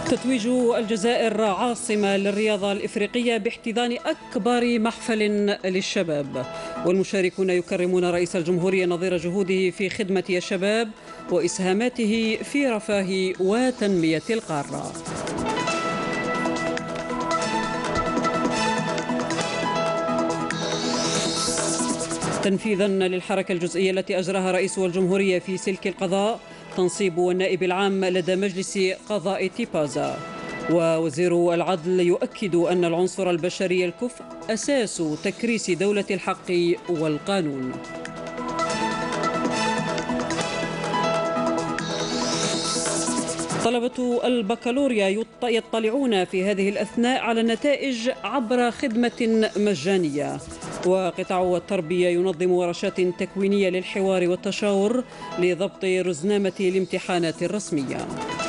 تتويج الجزائر عاصمة للرياضة الإفريقية باحتضان أكبر محفل للشباب، والمشاركون يكرمون رئيس الجمهورية نظير جهوده في خدمة الشباب وإسهاماته في رفاه وتنمية القارة. تنفيذا للحركة الجزئية التي أجراها رئيس الجمهورية في سلك القضاء، تنصيب النائب العام لدى مجلس قضاء تيبازا. ووزير العدل يؤكد أن العنصر البشري الكفء أساس تكريس دولة الحق والقانون. طلبة البكالوريا يطلعون في هذه الأثناء على النتائج عبر خدمة مجانية. وقطاع التربية ينظم ورشات تكوينية للحوار والتشاور لضبط رزنامة الامتحانات الرسمية.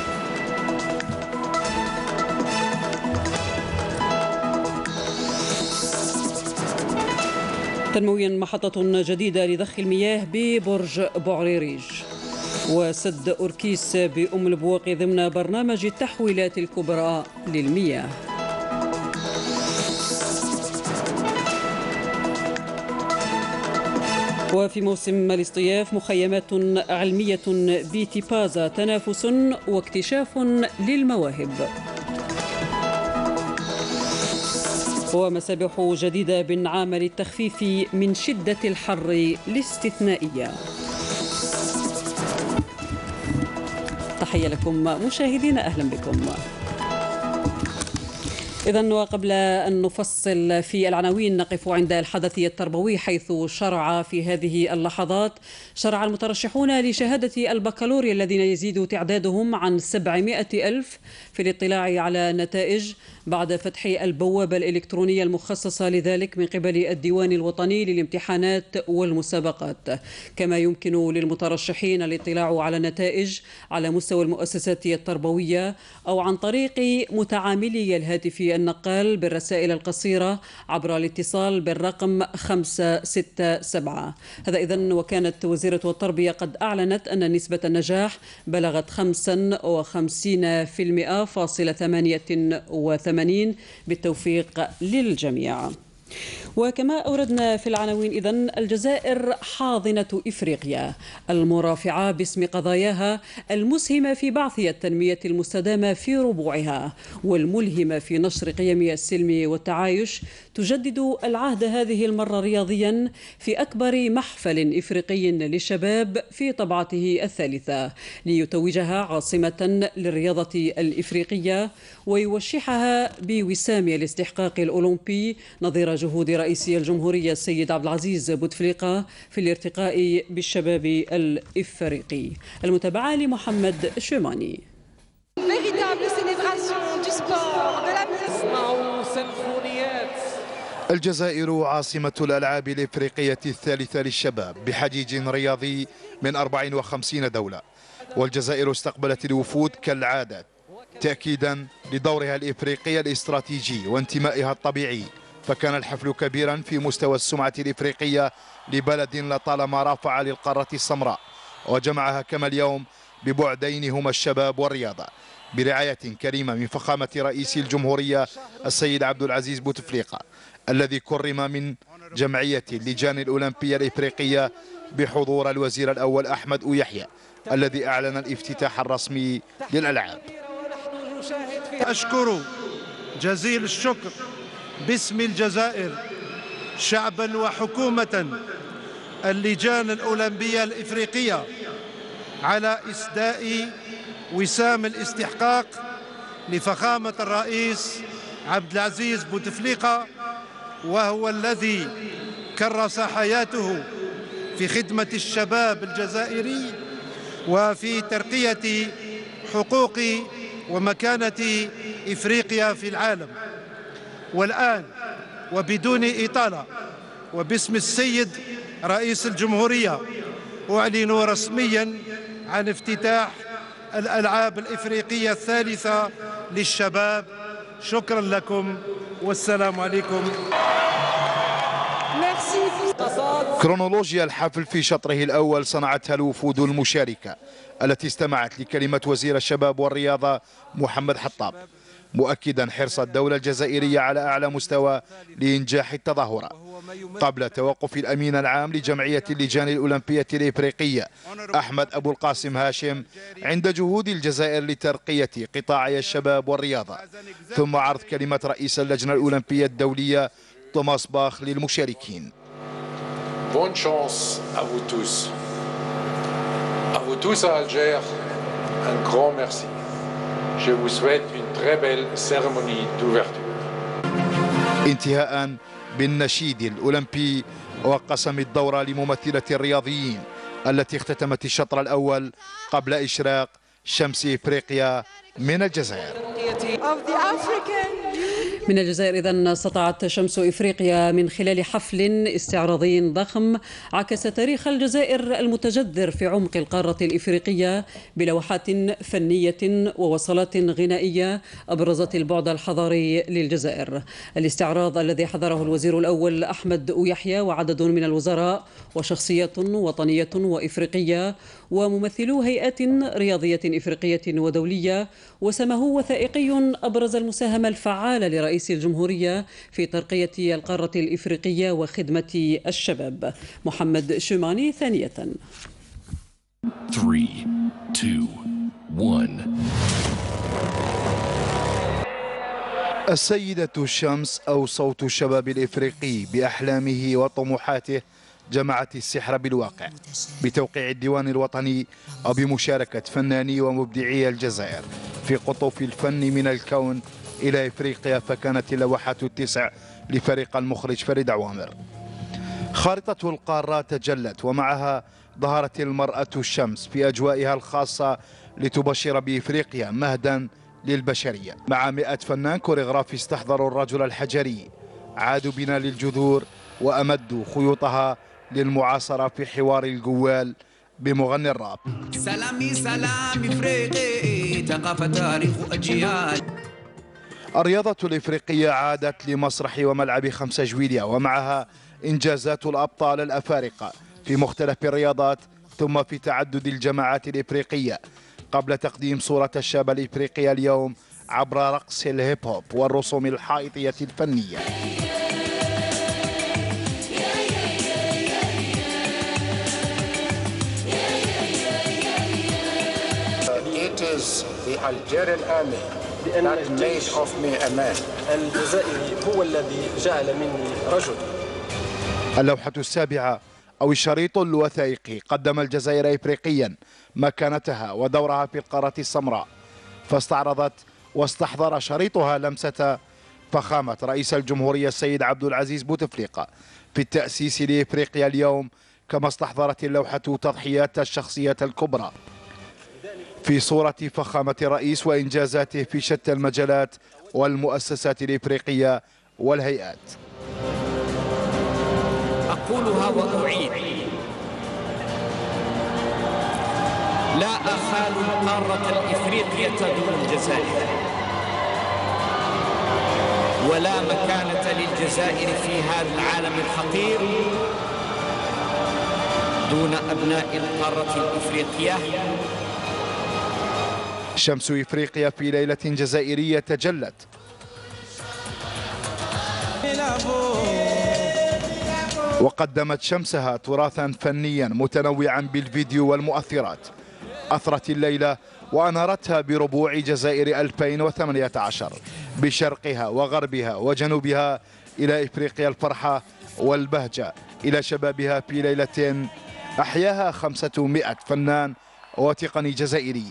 تنمويا محطة جديدة لضخ المياه ببرج بوعريريج. وسد أوركيس بأم البواق ضمن برنامج التحويلات الكبرى للمياه. وفي موسم الاصطياف مخيمات علمية بتيبازا، تنافس واكتشاف للمواهب. ومسابح جديدة بالنعام للتخفيف من شدة الحر الاستثنائية. تحية لكم مشاهدينا، أهلا بكم. إذن وقبل أن نفصل في العناوين، نقف عند الحدث التربوي، حيث شرع في هذه اللحظات المترشحون لشهادة البكالوريا الذين يزيد تعدادهم عن 700 ألف في الاطلاع على النتائج بعد فتح البوابة الإلكترونية المخصصة لذلك من قبل الديوان الوطني للامتحانات والمسابقات. كما يمكن للمترشحين الاطلاع على النتائج على مستوى المؤسسات التربوية أو عن طريق متعاملي الهاتف النقال بالرسائل القصيرة عبر الاتصال بالرقم 567. هذا إذن وكانت وزيرة التربية قد أعلنت أن نسبة النجاح بلغت 55.88% بالتوفيق للجميع. وكما أوردنا في العناوين، إذن الجزائر حاضنة إفريقيا المرافعة باسم قضاياها، المسهمة في بعث التنمية المستدامة في ربوعها، والملهمة في نشر قيم السلم والتعايش، تجدد العهد هذه المرة رياضيا في أكبر محفل إفريقي للشباب في طبعته الثالثة، ليتوجها عاصمة للرياضة الإفريقية ويوشحها بوسام الاستحقاق الأولمبي نظير جهود رئيس الجمهورية السيد عبد العزيز بوتفليقة في الارتقاء بالشباب الإفريقي. المتابعة لمحمد شيماني. الجزائر عاصمة الألعاب الإفريقية الثالثة للشباب بحجيج رياضي من 54 دولة، والجزائر استقبلت الوفود كالعادة تأكيدا لدورها الإفريقي الاستراتيجي وانتمائها الطبيعي. فكان الحفل كبيرا في مستوى السمعة الإفريقية لبلد لطالما رافع للقارة السمراء، وجمعها كما اليوم ببعدين هما الشباب والرياضة، برعاية كريمة من فخامة رئيس الجمهورية السيد عبد العزيز بوتفليقة، الذي كرم من جمعية اللجان الأولمبية الإفريقية بحضور الوزير الأول أحمد يحيى، الذي أعلن الافتتاح الرسمي للألعاب. أشكر جزيل الشكر باسم الجزائر شعبا وحكومة اللجان الأولمبية الإفريقية على إسداء وسام الاستحقاق لفخامة الرئيس عبد العزيز بوتفليقة، وهو الذي كرس حياته في خدمة الشباب الجزائري وفي ترقية حقوق ومكانة إفريقيا في العالم. والآن وبدون إطالة وباسم السيد رئيس الجمهورية أعلن رسميا عن افتتاح الألعاب الإفريقية الثالثة للشباب. شكرا لكم والسلام عليكم. كرونولوجيا الحفل في شطره الأول صنعتها الوفود المشاركة التي استمعت لكلمة وزير الشباب والرياضة محمد حطاب، مؤكدا حرص الدولة الجزائرية على أعلى مستوى لإنجاح التظاهرة قبل توقف الأمين العام لجمعية اللجان الأولمبية الإفريقية أحمد أبو القاسم هاشم عند جهود الجزائر لترقية قطاعي الشباب والرياضة، ثم عرض كلمة رئيس اللجنة الأولمبية الدولية توماس باخ للمشاركين. Bonne chance à vous tous. À vous tous à Alger, un grand merci. Je vous souhaite une très belle cérémonie d'ouverture. انتهاء بالنشيد الأولمبي وقسم الدورة لممثلة الرياضيين التي اختتمت الشطر الأول قبل إشراق شمس إفريقيا من الجزائر. من الجزائر إذن استطاعت شمس إفريقيا من خلال حفل استعراضي ضخم عكس تاريخ الجزائر المتجذر في عمق القارة الإفريقية بلوحات فنية ووصلات غنائية أبرزت البعد الحضاري للجزائر. الاستعراض الذي حضره الوزير الأول أحمد يحيى وعدد من الوزراء وشخصيات وطنية وإفريقية وممثلو هيئات رياضية إفريقية ودولية، وسمه وثائقي أبرز المساهمة الفعالة لرئيس الجمهورية في ترقية القارة الإفريقية وخدمة الشباب. محمد شوماني ثانية. 3 2 1. السيدة الشمس أو صوت الشباب الإفريقي بأحلامه وطموحاته جمعت السحر بالواقع بتوقيع الديوان الوطني وبمشاركة فناني ومبدعي الجزائر في قطوف الفن من الكون إلى إفريقيا، فكانت اللوحات التسع لفريق المخرج فريد عوامر. خارطة القارة تجلت ومعها ظهرت المرأة الشمس في أجوائها الخاصة لتبشر بإفريقيا مهدا للبشرية، مع 100 فنان كوريغرافي استحضروا الرجل الحجري، عادوا بنا للجذور وأمدوا خيوطها للمعاصرة في حوار الجوال بمغني الراب. سلامي سلام إفريقي ثقافة تاريخ أجيال. الرياضة الإفريقية عادت لمسرح وملعب 5 جويلية ومعها إنجازات الأبطال الأفارقة في مختلف الرياضات ثم في تعدد الجماعات الإفريقية، قبل تقديم صورة الشاب الإفريقي اليوم عبر رقص الهيب هوب والرسوم الحائطية الفنية. الجزائري هو الذي جعل مني رجل. اللوحة السابعة أو الشريط الوثائقي قدم الجزائر إفريقيا مكانتها ودورها في القارة السمراء، فاستعرضت واستحضر شريطها لمسة فخامة رئيس الجمهورية السيد عبد العزيز بوتفليقة في التأسيس لإفريقيا اليوم، كما استحضرت اللوحة تضحيات الشخصيات الكبرى في صورة فخامة الرئيس وإنجازاته في شتى المجالات والمؤسسات الإفريقية والهيئات. أقولها وأعيد، لا أخال القارة الإفريقية دون الجزائر، ولا مكانة للجزائر في هذا العالم الخطير دون أبناء القارة الإفريقية. شمس إفريقيا في ليلة جزائرية تجلت وقدمت شمسها تراثا فنيا متنوعا بالفيديو والمؤثرات، أثرت الليلة وأنارتها بربوع جزائر 2018 بشرقها وغربها وجنوبها إلى إفريقيا الفرحة والبهجة، إلى شبابها في ليلة أحياها 500 فنان وتقني جزائري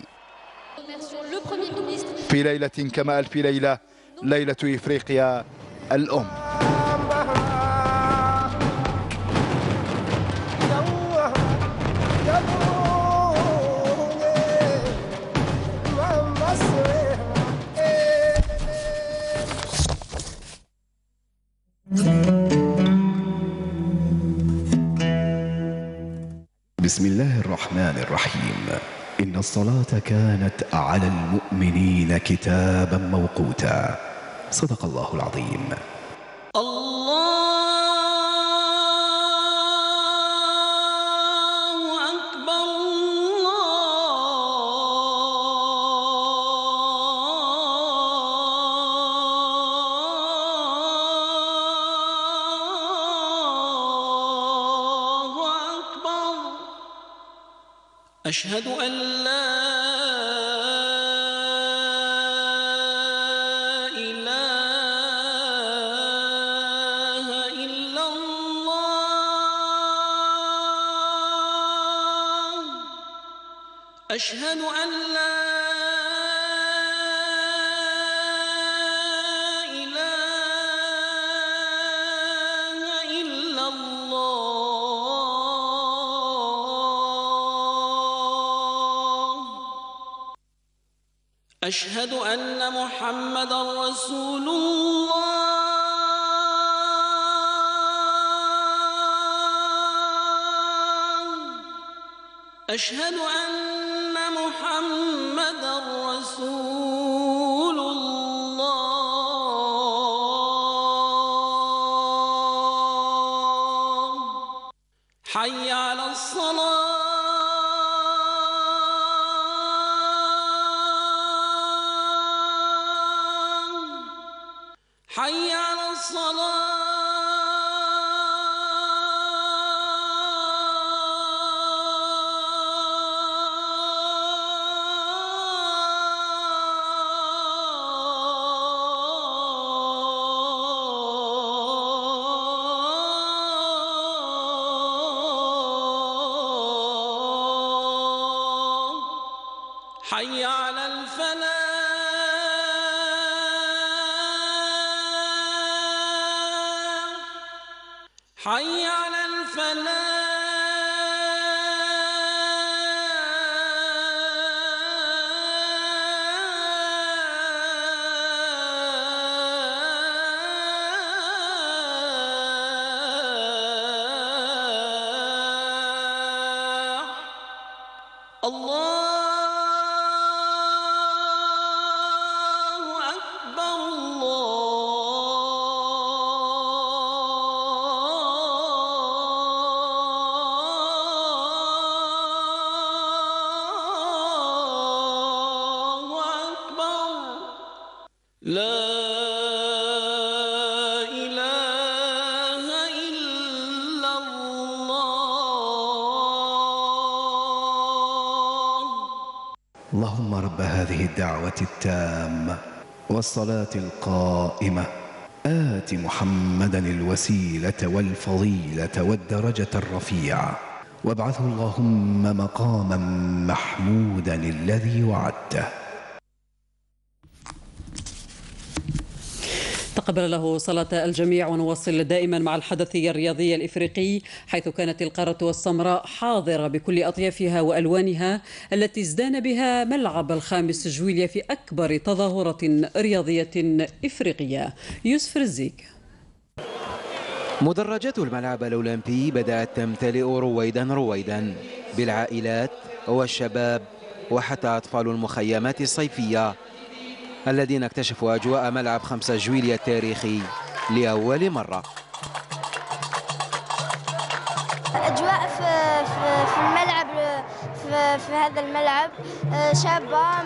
في ليلة كما ألف ليلة، ليلة إفريقيا الأم. بسم الله الرحمن الرحيم. إن الصلاة كانت على المؤمنين كتابا موقوتا. صدق الله العظيم. الله أشهد أن لا إله إلا الله. أشهد أن لا إله إلا الله. أشهد أن محمدًا رسول الله. أشهد أن محمدًا رسول الله. حي على الصلاة. حي على الصلاة. حي على الفلاح. حي على الفلاح. الله أكبر. الله أكبر. لا إله إلا الله. اللهم رب هذه الدعوة التامة والصلاة القائمة آت محمدا الوسيلة والفضيلة والدرجة الرفيعة وابعثه اللهم مقاما محمودا الذي وعدته. تقبل له صلاة الجميع. ونواصل دائما مع الحدث الرياضي الإفريقي، حيث كانت القارة السمراء حاضرة بكل أطيافها وألوانها التي ازدان بها ملعب الخامس جويلية في أكبر تظاهرة رياضية إفريقية. يوسف رزيق. مدرجات الملعب الأولمبي بدأت تمتلئ رويدا بالعائلات والشباب وحتى أطفال المخيمات الصيفية الذين اكتشفوا أجواء ملعب 5 جويلية التاريخي لأول مرة. أجواء في الملعب، في هذا الملعب شابة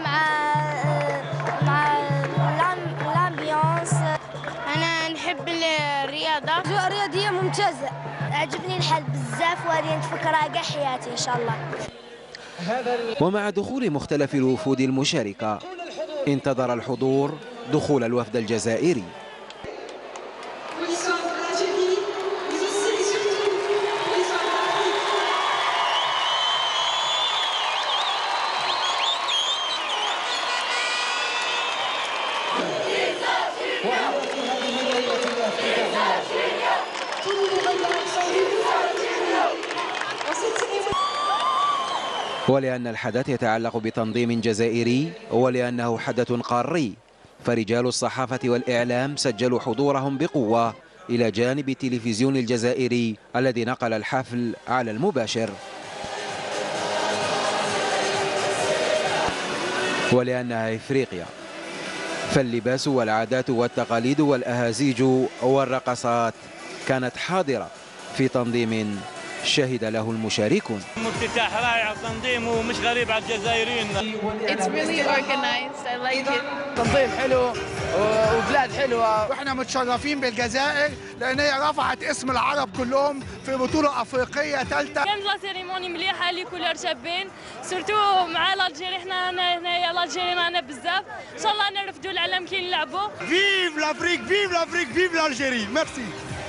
مع الأمبيونس. أنا نحب الرياضة. أجواء رياضية ممتازة. عجبني الحال بزاف وغادي نتفكرها كاع حياتي إن شاء الله. ومع دخول مختلف الوفود المشاركة انتظر الحضور دخول الوفد الجزائري. ولأن الحدث يتعلق بتنظيم جزائري ولأنه حدث قاري، فرجال الصحافة والإعلام سجلوا حضورهم بقوة إلى جانب التلفزيون الجزائري الذي نقل الحفل على المباشر. ولأنها إفريقيا، فاللباس والعادات والتقاليد والأهازيج والرقصات كانت حاضرة في تنظيم شهد له المشاركون. افتتاح رائع، تنظيم ومش غريب على الجزائريين. It's really organized. I like it. تنظيم حلو وبلاد حلوه. واحنا متشرفين بالجزائر لان هي رفعت اسم العرب كلهم في بطوله افريقيه ثالثه. كانت لا سيريموني مليحه لي كولور شابين سورتو مع الجيري. حنا هنايا الجيري معنا بزاف ان شاء الله نرفدوا العالم كي نلعبوا. فيف لافريك فيف لافريك فيف الجيري. ميرسي.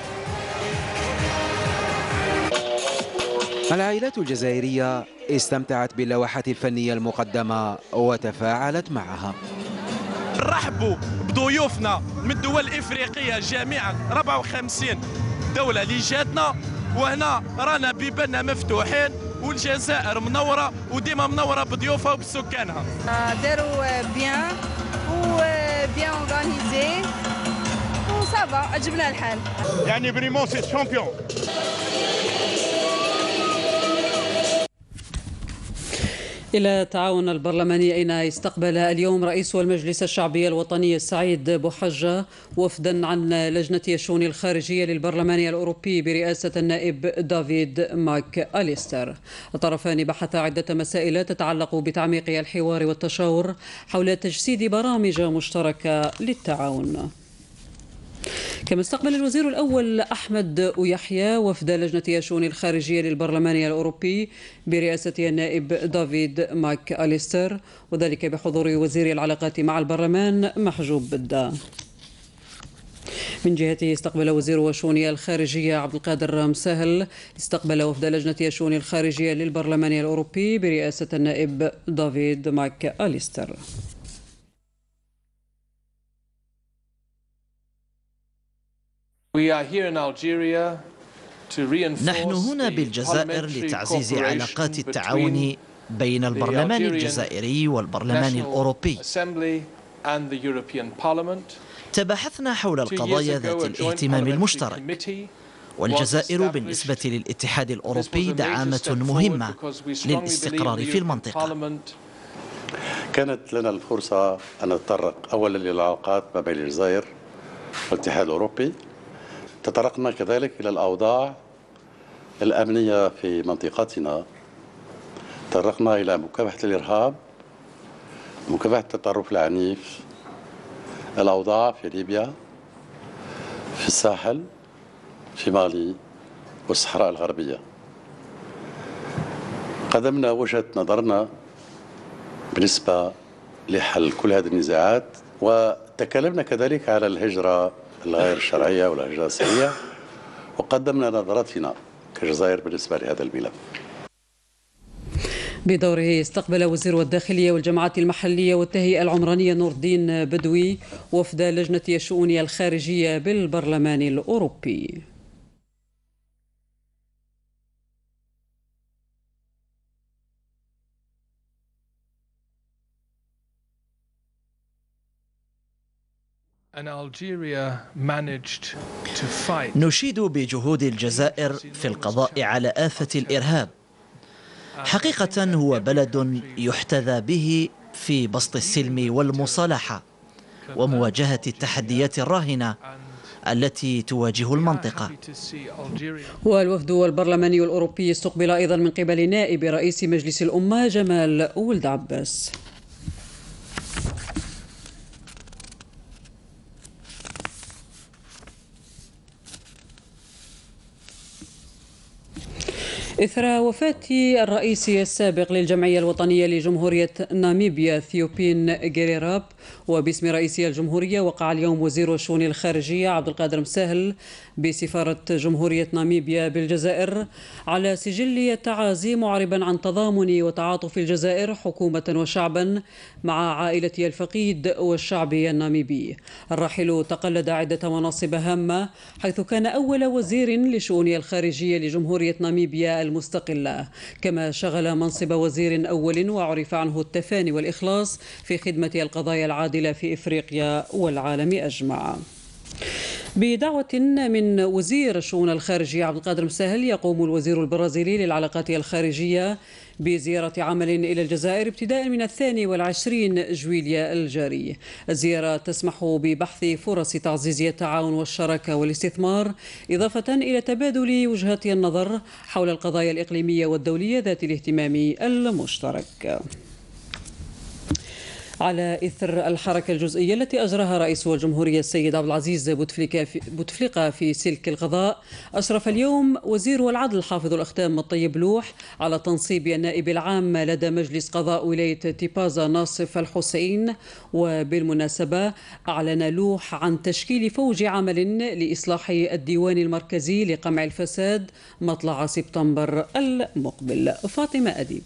العائلات الجزائرية استمتعت باللوحات الفنية المقدمة وتفاعلت معها. رحبوا بضيوفنا من الدول الإفريقية جميعا 54 دولة اللي جاتنا، وهنا رانا بيباننا مفتوحين والجزائر منورة وديما منورة بضيوفها وبسكانها. داروا بيان وبيان اورغانيزي وصافا عجبنا الحال. يعني بريمون سي شامبيون. إلى التعاون البرلماني أين استقبل اليوم رئيس المجلس الشعبي الوطني السعيد بوحجة وفدا عن لجنة الشؤون الخارجية للبرلمان الأوروبي برئاسة النائب دافيد ماك أليستر. الطرفان بحثا عدة مسائل تتعلق بتعميق الحوار والتشاور حول تجسيد برامج مشتركة للتعاون. كما استقبل الوزير الأول أحمد يحيى وفد لجنة الشؤون الخارجية للبرلمان الأوروبي برئاسة النائب دافيد ماك أليستر، وذلك بحضور وزير العلاقات مع البرلمان محجوب بدا. من جهته استقبل وزير الشؤون الخارجية عبد القادر مساهل استقبل وفد لجنة الشؤون الخارجية للبرلمان الأوروبي برئاسة النائب دافيد ماك أليستر. نحن هنا بالجزائر لتعزيز علاقات التعاون بين البرلمان الجزائري والبرلمان الأوروبي. تباحثنا حول القضايا ذات الاهتمام المشترك، والجزائر بالنسبة للاتحاد الأوروبي دعامة مهمة للاستقرار في المنطقة. كانت لنا الفرصة أن نتطرق أولا للعلاقات ما بين الجزائر والاتحاد الأوروبي. تطرقنا كذلك إلى الأوضاع الأمنية في منطقتنا، تطرقنا إلى مكافحة الإرهاب، مكافحة التطرف العنيف، الأوضاع في ليبيا، في الساحل، في مالي والصحراء الغربية. قدمنا وجهة نظرنا بالنسبة لحل كل هذه النزاعات، وتكلمنا كذلك على الهجرة الغير الشرعية والهجرة السرية، وقدمنا نظرتنا كجزائر بالنسبة لهذا الملف. بدوره استقبل وزير الداخلية والجماعات المحلية والتهيئة العمرانية نور الدين بدوي وفد لجنة الشؤون الخارجية بالبرلمان الأوروبي. نشيد بجهود الجزائر في القضاء على آفة الإرهاب. حقيقة هو بلد يحتذى به في بسط السلم والمصالحة ومواجهة التحديات الراهنة التي تواجه المنطقة. والوفد البرلماني الأوروبي استقبل أيضا من قبل نائب رئيس مجلس الأمة جمال ولد عباس. إثر وفاة الرئيس السابق للجمعية الوطنية لجمهورية ناميبيا ثيوبين جيريراب وباسم رئيس الجمهورية، وقع اليوم وزير الشؤون الخارجية عبد القادر مساهل بسفارة جمهورية ناميبيا بالجزائر على سجل التعازي، معربا عن تضامن وتعاطف الجزائر حكومة وشعبا مع عائلة الفقيد والشعب الناميبي. الراحل تقلد عدة مناصب هامة، حيث كان أول وزير لشؤون الخارجية لجمهورية ناميبيا المستقلة، كما شغل منصب وزير أول وعرف عنه التفاني والإخلاص في خدمة القضايا العادلة في إفريقيا والعالم أجمع. بدعوة من وزير الشؤون الخارجية عبد القادر مساهل، يقوم الوزير البرازيلي للعلاقات الخارجية بزيارة عمل إلى الجزائر ابتداء من 22 جويليا الجاري. الزيارة تسمح ببحث فرص تعزيز التعاون والشراكة والاستثمار، إضافة إلى تبادل وجهات النظر حول القضايا الإقليمية والدولية ذات الاهتمام المشترك. على إثر الحركة الجزئية التي أجراها رئيس الجمهورية السيد عبد العزيز بوتفليقة في سلك القضاء، أشرف اليوم وزير العدل حافظ الأختام الطيب لوح على تنصيب النائب العام لدى مجلس قضاء ولاية تيبازا ناصف الحسين. وبالمناسبة أعلن لوح عن تشكيل فوج عمل لإصلاح الديوان المركزي لقمع الفساد مطلع سبتمبر المقبل. فاطمة أديب.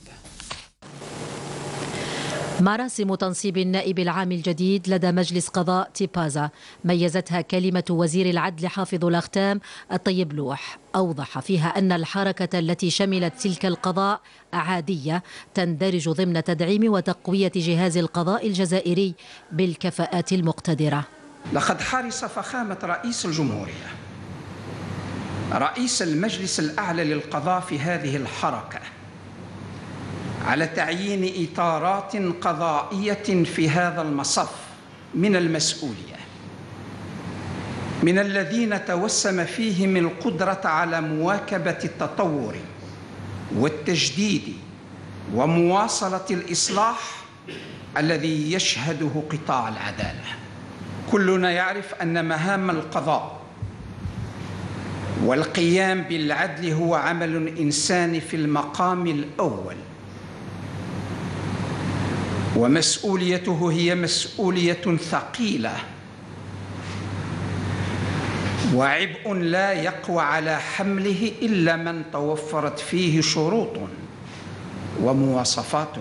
مراسم تنصيب النائب العام الجديد لدى مجلس قضاء تيبازا ميزتها كلمة وزير العدل حافظ الأختام الطيب لوح، أوضح فيها أن الحركة التي شملت سلك القضاء عادية تندرج ضمن تدعيم وتقوية جهاز القضاء الجزائري بالكفاءات المقتدرة. لقد حرص فخامة رئيس الجمهورية رئيس المجلس الأعلى للقضاء في هذه الحركة على تعيين إطارات قضائية في هذا المصف من المسؤولية، من الذين توسم فيهم القدرة على مواكبة التطور والتجديد ومواصلة الإصلاح الذي يشهده قطاع العدالة. كلنا يعرف أن مهام القضاء والقيام بالعدل هو عمل إنساني في المقام الأول، ومسؤوليته هي مسؤولية ثقيلة وعبء لا يقوى على حمله إلا من توفرت فيه شروط ومواصفات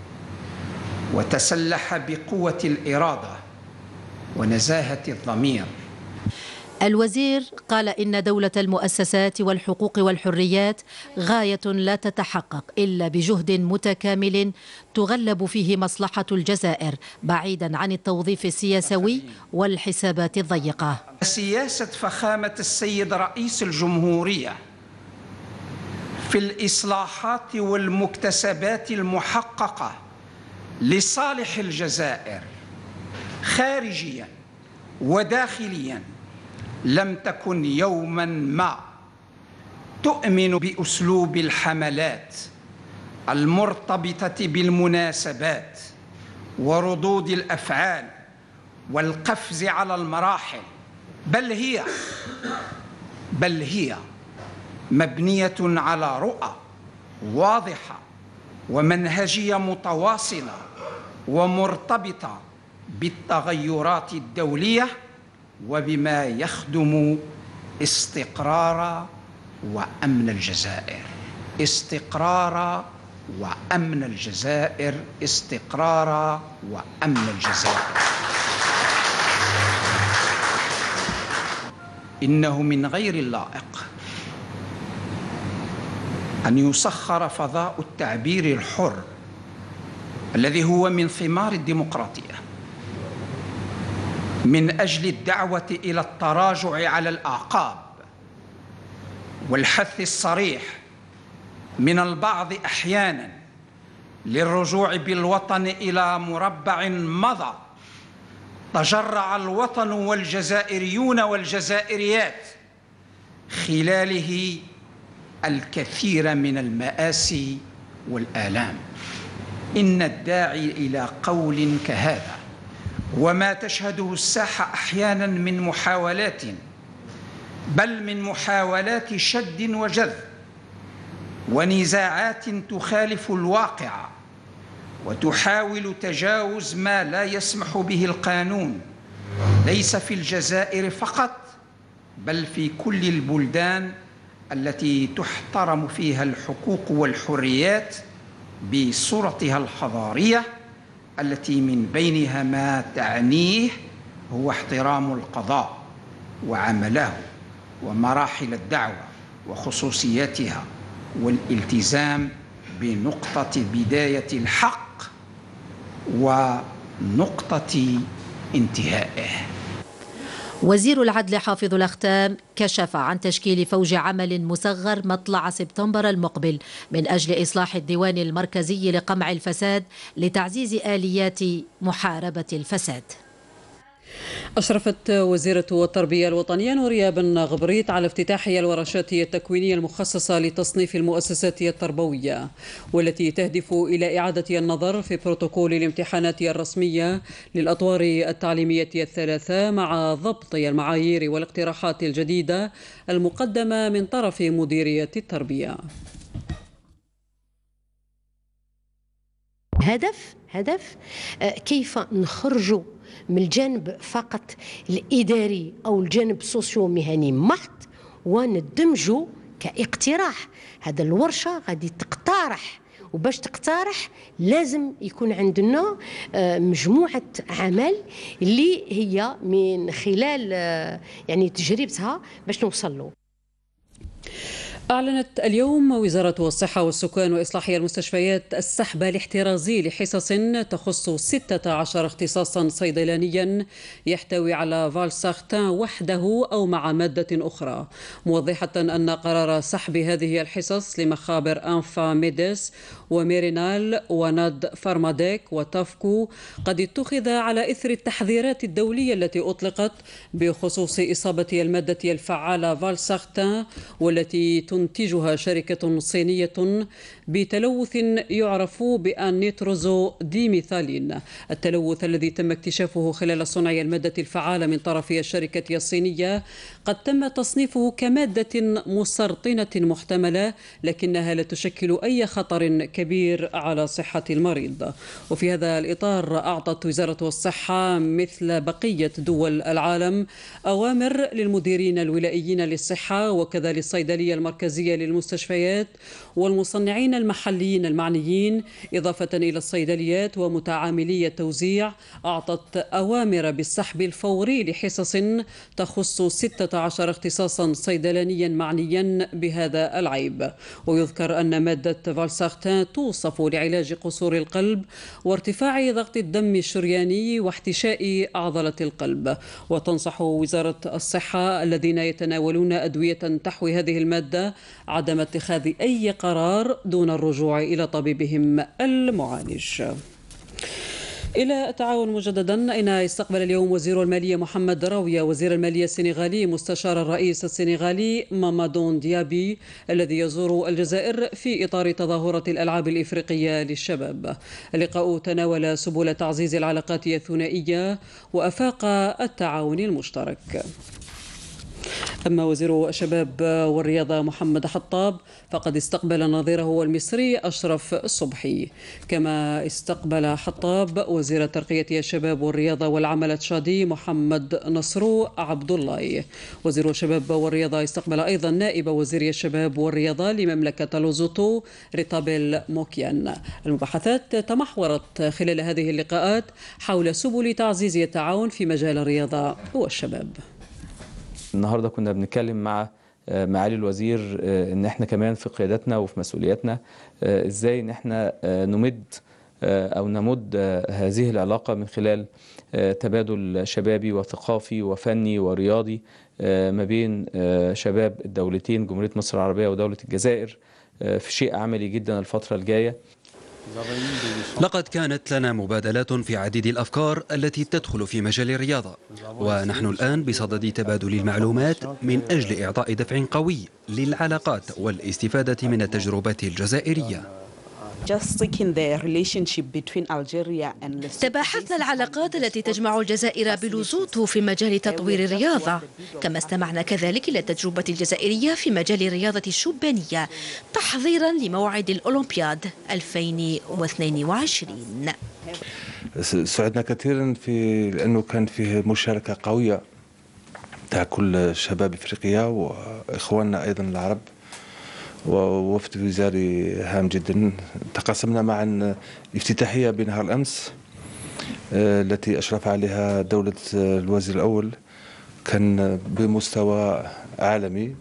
وتسلح بقوة الإرادة ونزاهة الضمير. الوزير قال إن دولة المؤسسات والحقوق والحريات غاية لا تتحقق إلا بجهد متكامل تغلب فيه مصلحة الجزائر بعيدا عن التوظيف السياسي والحسابات الضيقة. سياسة فخامة السيد رئيس الجمهورية في الإصلاحات والمكتسبات المحققة لصالح الجزائر خارجيا وداخليا لم تكن يوما ما تؤمن بأسلوب الحملات المرتبطة بالمناسبات وردود الأفعال والقفز على المراحل، بل هي مبنية على رؤى واضحة ومنهجية متواصلة ومرتبطة بالتغيرات الدولية وبما يخدم استقرار وأمن الجزائر. استقرار وأمن الجزائر، استقرار وأمن الجزائر. إنه من غير اللائق أن يسخر فضاء التعبير الحر الذي هو من ثمار الديمقراطية من أجل الدعوة إلى التراجع على الأعقاب والحث الصريح من البعض أحيانا للرجوع بالوطن إلى مربع مضى تجرع الوطن والجزائريون والجزائريات خلاله الكثير من المآسي والآلام. إن الداعي إلى قول كهذا وما تشهده الساحة أحيانا من محاولات، بل من محاولات شد وجذب ونزاعات تخالف الواقع وتحاول تجاوز ما لا يسمح به القانون، ليس في الجزائر فقط بل في كل البلدان التي تحترم فيها الحقوق والحريات بصورتها الحضارية، التي من بينها ما تعنيه هو احترام القضاء وعمله ومراحل الدعوة وخصوصياتها والالتزام بنقطة بداية الحق ونقطة انتهائه. وزير العدل حافظ الأختام كشف عن تشكيل فوج عمل مصغر مطلع سبتمبر المقبل من أجل إصلاح الديوان المركزي لقمع الفساد لتعزيز آليات محاربة الفساد. أشرفت وزيرة التربية الوطنية نوريا بن غبريت على افتتاح الورشات التكوينية المخصصة لتصنيف المؤسسات التربوية، والتي تهدف إلى إعادة النظر في بروتوكول الامتحانات الرسمية للأطوار التعليمية الثلاثة مع ضبط المعايير والاقتراحات الجديدة المقدمة من طرف مديرية التربية. هدف كيف نخرجوا من الجانب فقط الإداري أو الجانب السوسيو مهني محض وندمجوا كاقتراح. هذا الورشة غادي تقترح، وباش تقترح لازم يكون عندنا مجموعة عمل اللي هي من خلال يعني تجربتها باش نوصل له. أعلنت اليوم وزارة الصحة والسكان وإصلاح المستشفيات السحب الاحترازي لحصص تخص 16 اختصاصا صيدلانيا يحتوي على فالسارتان وحده أو مع مادة أخرى، موضحة أن قرار سحب هذه الحصص لمخابر أنفا ميديس وميرينال وناد فارماديك وتافكو قد اتخذ على إثر التحذيرات الدولية التي أطلقت بخصوص إصابة المادة الفعالة فالسارتان والتي تنتجها شركة صينية بتلوث يعرف بالنيتروزو ديميثالين. التلوث الذي تم اكتشافه خلال صنع المادة الفعالة من طرف الشركة الصينية قد تم تصنيفه كمادة مسرطنة محتملة، لكنها لا تشكل أي خطر كبير على صحة المريض. وفي هذا الإطار أعطت وزارة الصحة مثل بقية دول العالم أوامر للمديرين الولائيين للصحة وكذا للصيدلية المركزية للمستشفيات والمصنعين المحليين المعنيين، إضافة إلى الصيدليات ومتعاملي التوزيع، أعطت أوامر بالسحب الفوري لحصص تخص 16 اختصاصا صيدلانيا معنيا بهذا العيب. ويذكر أن مادة فالسارتان توصف لعلاج قصور القلب وارتفاع ضغط الدم الشرياني واحتشاء عضلة القلب. وتنصح وزارة الصحة الذين يتناولون أدوية تحوي هذه المادة عدم اتخاذ أي قرار دون الرجوع إلى طبيبهم المعالج. إلى التعاون مجددا، أين استقبل اليوم وزير المالية محمد راوية وزير المالية السنغالي مستشار الرئيس السنغالي مامادون ديابي الذي يزور الجزائر في إطار تظاهرة الألعاب الإفريقية للشباب. اللقاء تناول سبل تعزيز العلاقات الثنائية وأفاق التعاون المشترك. أما وزير الشباب والرياضة محمد حطاب فقد استقبل نظيره المصري أشرف الصبحي، كما استقبل حطاب وزير ترقية الشباب والرياضة والعمل التشادي محمد نصرو عبد الله. وزير الشباب والرياضة استقبل أيضا نائب وزير الشباب والرياضة لمملكة لوزوتو ريتابيل موكيان. المباحثات تمحورت خلال هذه اللقاءات حول سبل تعزيز التعاون في مجال الرياضة والشباب. النهارده كنا بنتكلم مع معالي الوزير ان احنا كمان في قياداتنا وفي مسؤولياتنا ازاي ان احنا نمد هذه العلاقة من خلال تبادل شبابي وثقافي وفني ورياضي ما بين شباب الدولتين جمهورية مصر العربية ودولة الجزائر في شيء عملي جدا الفترة الجاية. لقد كانت لنا مبادلات في عديد الأفكار التي تدخل في مجال الرياضة، ونحن الآن بصدد تبادل المعلومات من أجل إعطاء دفع قوي للعلاقات والاستفادة من التجربة الجزائرية. تباحثنا العلاقات التي تجمع الجزائر بلوزوتو في مجال تطوير الرياضة، كما استمعنا كذلك إلى التجربة الجزائرية في مجال الرياضة الشبانية تحضيرا لموعد الأولمبياد 2022. سعدنا كثيرا لأنه كان فيه مشاركة قوية تاع كل شباب إفريقيا وإخواننا أيضا العرب، ووفد وزاري هام جدا. تقاسمنا معا افتتاحية بنهار الأمس التي أشرف عليها دولة الوزير الأول، كان بمستوى عالمي.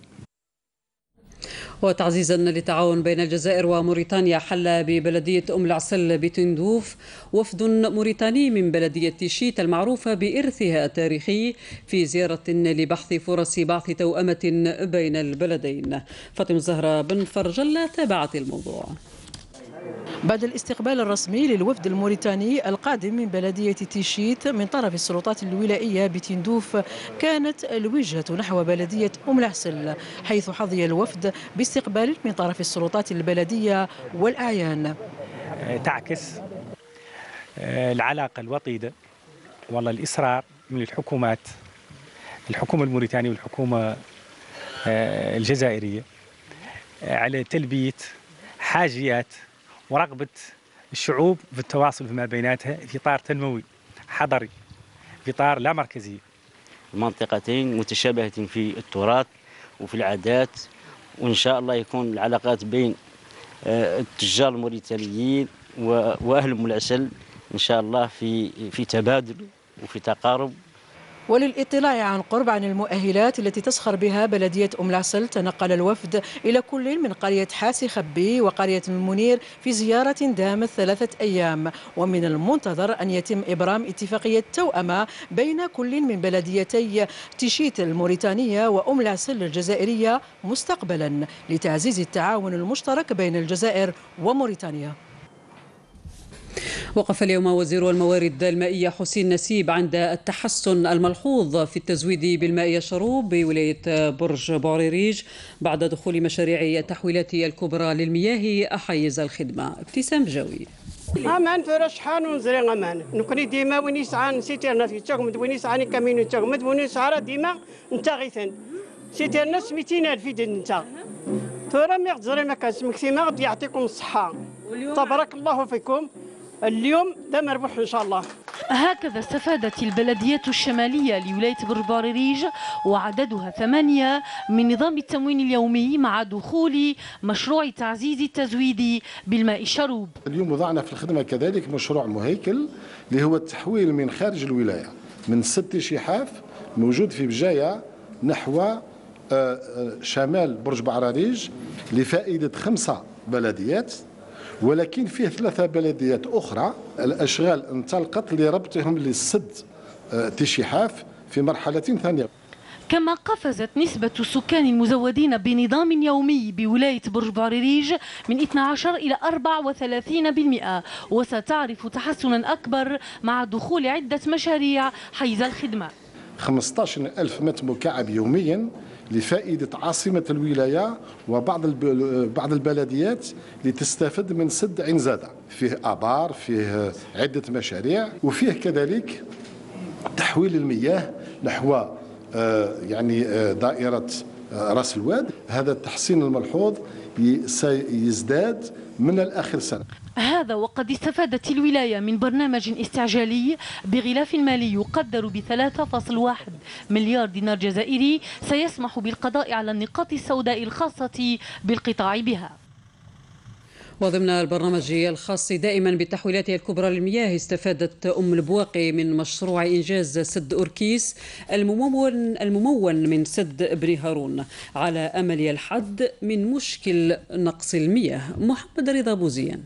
وتعزيزا للتعاون بين الجزائر وموريتانيا، حل ببلدية أم العسل بتندوف وفد موريتاني من بلدية تيشيت المعروفة بإرثها التاريخي في زيارة لبحث فرص بعث توأمة بين البلدين. فاطمة الزهراء بن فرجلة تابعت الموضوع. بعد الاستقبال الرسمي للوفد الموريتاني القادم من بلدية تيشيت من طرف السلطات الولائية بتندوف، كانت الوجهة نحو بلدية أم العسل، حيث حظي الوفد باستقبال من طرف السلطات البلدية والأعيان. تعكس العلاقة الوطيدة والله الإصرار من الحكومات، الحكومة الموريتانية والحكومة الجزائرية، على تلبية حاجيات ورغبة الشعوب في التواصل فيما بيناتها في إطار تنموي حضري، في إطار لا مركزي. المنطقتين متشابهة في التراث وفي العادات، وإن شاء الله يكون العلاقات بين التجار الموريتانيين وأهل أم العسل إن شاء الله في تبادل وفي تقارب. وللاطلاع عن قرب عن المؤهلات التي تسخر بها بلدية أم العسل، تنقل الوفد إلى كل من قرية حاسي خبي وقرية المنير في زيارة دامت 3 أيام، ومن المنتظر أن يتم إبرام اتفاقية توأمة بين كل من بلديتي تيشيت الموريتانية وأم العسل الجزائرية مستقبلا لتعزيز التعاون المشترك بين الجزائر وموريتانيا. وقف اليوم وزير الموارد المائية حسين نسيب عند التحسن الملحوظ في التزويد بالماء الشروب بولاية برج بوريريج بعد دخول مشاريع التحويلات الكبرى للمياه حيز الخدمة. ابتسام جوي. أمان فرش حان ونزري أمان نكوني ديما وين يسعى سيتيرنا في تشغمد وين يسعى كامين تشغمد وين يسعى ديما نتاغيثن سيتيرنا 200,000 نتا ترى ما يغزري ما كاسمك ما غادي يعطيكم الصحة. تبارك الله فيكم. اليوم ده مربوح إن شاء الله. هكذا استفادت البلدية الشمالية لولاية برج بوريريج وعددها 8 من نظام التموين اليومي مع دخول مشروع تعزيز التزويد بالماء الشروب. اليوم وضعنا في الخدمة كذلك مشروع مهيكل اللي هو التحويل من خارج الولاية من 6 شحاف موجود في بجاية نحو شمال برج بوريريج لفائدة 5 بلديات، ولكن فيه 3 بلديات أخرى الأشغال انطلقت لربطهم للسد تشحاف في مرحلة ثانية. كما قفزت نسبة السكان المزودين بنظام يومي بولاية برج بوريريج من 12 إلى 34%، وستعرف تحسنا أكبر مع دخول عدة مشاريع حيز الخدمة. 15,000 متر مكعب يوميا لفائدة عاصمة الولاية وبعض البلديات لتستفد من سد عين زادة، فيه آبار، فيه عدة مشاريع، وفيه كذلك تحويل المياه نحو دائرة راس الواد. هذا التحسين الملحوظ سيزداد من الآخر سنة. هذا وقد استفادت الولاية من برنامج استعجالي بغلاف مالي يقدر ب 3.1 مليار دينار جزائري سيسمح بالقضاء على النقاط السوداء الخاصة بالقطاع بها. وضمن البرنامج الخاص دائما بالتحويلات الكبرى للمياه، استفادت أم البواقي من مشروع إنجاز سد أوركيس الممون من سد ابن هارون على أمل الحد من مشكل نقص المياه. محمد رضا بوزيان.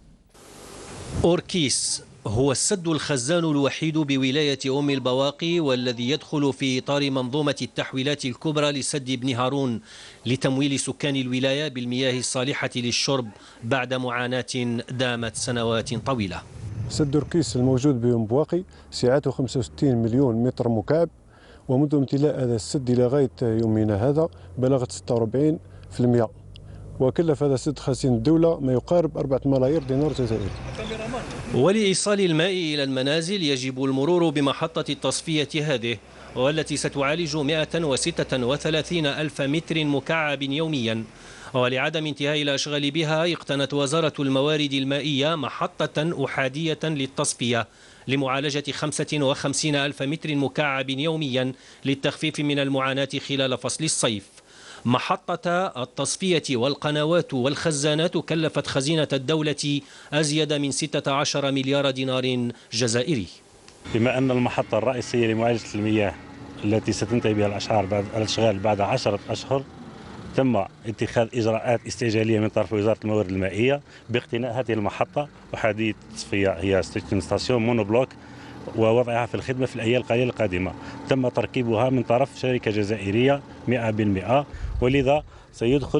أوركيس هو السد الخزان الوحيد بولاية أم البواقي، والذي يدخل في إطار منظومة التحويلات الكبرى لسد ابن هارون لتمويل سكان الولاية بالمياه الصالحة للشرب بعد معاناة دامت سنوات طويلة. سد أوركيس الموجود بأم بواقي سعته 65 مليون متر مكعب، ومنذ امتلاء هذا السد إلى غاية يومنا هذا بلغت 46%، وكلف هذا السد خزين الدولة ما يقارب 4 ملايير دينار جزائري. ولإيصال الماء إلى المنازل يجب المرور بمحطة التصفية هذه، والتي ستعالج 136 ألف متر مكعب يوميا. ولعدم انتهاء الأشغال بها اقتنت وزارة الموارد المائية محطة أحادية للتصفية لمعالجة 55 ألف متر مكعب يوميا للتخفيف من المعاناة خلال فصل الصيف. محطة التصفية والقنوات والخزانات كلفت خزينة الدولة أزيد من 16 مليار دينار جزائري. بما أن المحطة الرئيسية لمعالجة المياه التي ستنتهي بها الأشغال بعد 10 أشهر، تم اتخاذ إجراءات استعجالية من طرف وزارة الموارد المائية باقتناء هذه المحطة أحادية التصفية، هي ستاسيون مونوبلوك، ووضعها في الخدمة في الأيام القليلة القادمة. تم تركيبها من طرف شركة جزائرية 100%، ولذا سيدخل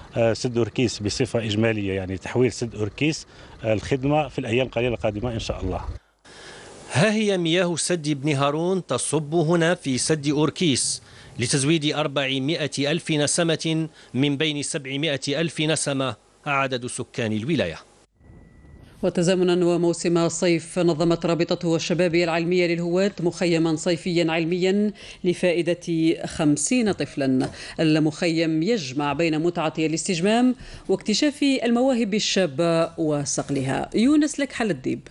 سد أوركيس بصفة إجمالية، يعني تحويل سد أوركيس الخدمة في الأيام القليلة القادمة إن شاء الله. ها هي مياه سد ابن هارون تصب هنا في سد أوركيس لتزويد 400 ألف نسمة من بين 700 ألف نسمة عدد سكان الولاية. وتزامنا وموسم الصيف نظمت رابطة الشباب العلمية للهواة مخيما صيفيا علميا لفائدة 50 طفلا. المخيم يجمع بين متعة الاستجمام واكتشاف المواهب الشابة وصقلها. يونس لك حل الديب.